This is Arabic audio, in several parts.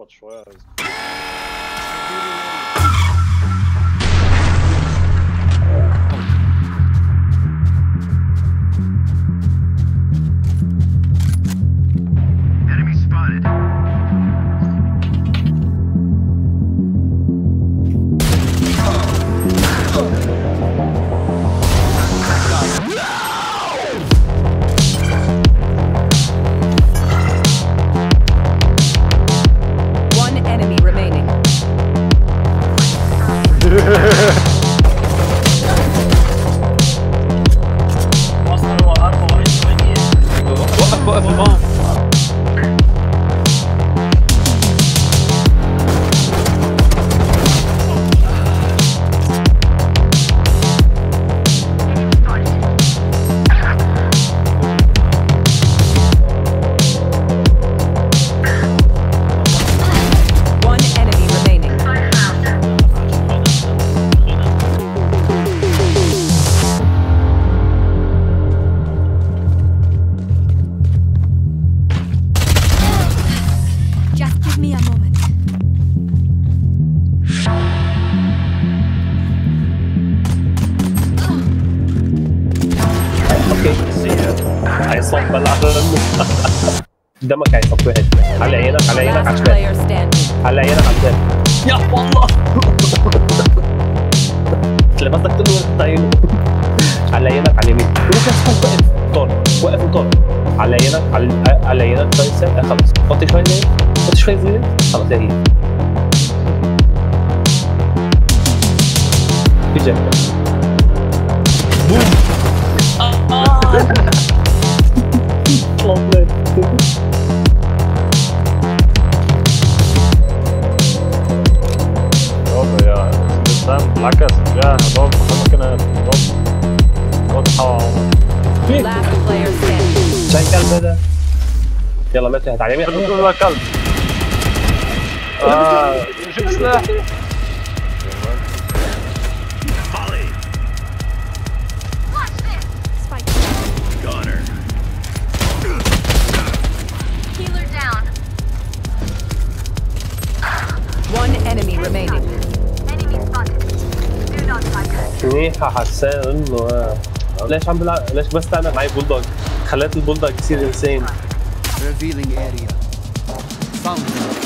يخبط شويه. وقف البام. هيصب الأهل قدامك هيصب واحد على عينك على عينك على الشمال على عينك على الشمال يا والله لبسك تنور عينه على عينك على اليمين واقف طار واقف طار على عينك على عينك خلاص حط شويه زي حط شويه زي خلاص هي في جنب بوم برافو يا سام عكس يا هضاب ممكن واضحة شاي كلب ده يلا مات هتعلمي كله كلب شوف سلاح One enemy remaining. Enemy spotted. Do not target. منيحة حسان انه ليش عم بلعب ليش بس تعمل معي بولدوج خليت البولدوج يصير انسان. Revealing area. Found them.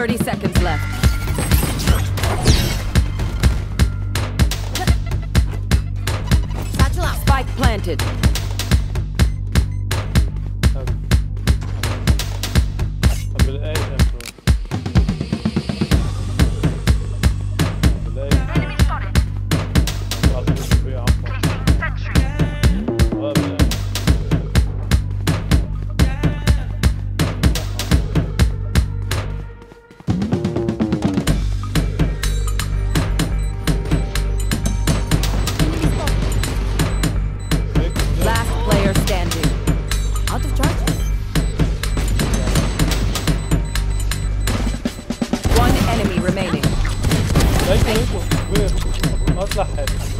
30 seconds left. Spike planted. طب الاي Enemy spotted. Last player standing. Out of charges. One enemy remaining. اطلع حالي